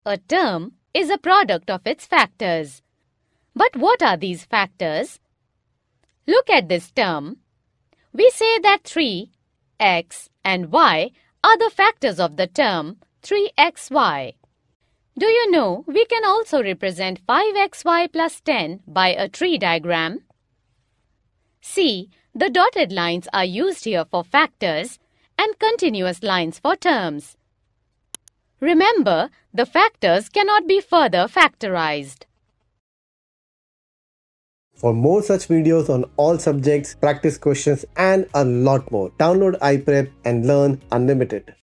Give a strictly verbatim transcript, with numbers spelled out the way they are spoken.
A term is a product of its factors. But what are these factors? Look at this term. We say that three, x and y are the factors of the term three x y. Do you know we can also represent five x y plus ten by a tree diagram? See, the dotted lines are used here for factors and continuous lines for terms. Remember, the factors cannot be further factorized. For more such videos on all subjects, practice questions and a lot more, download iPrep and learn unlimited.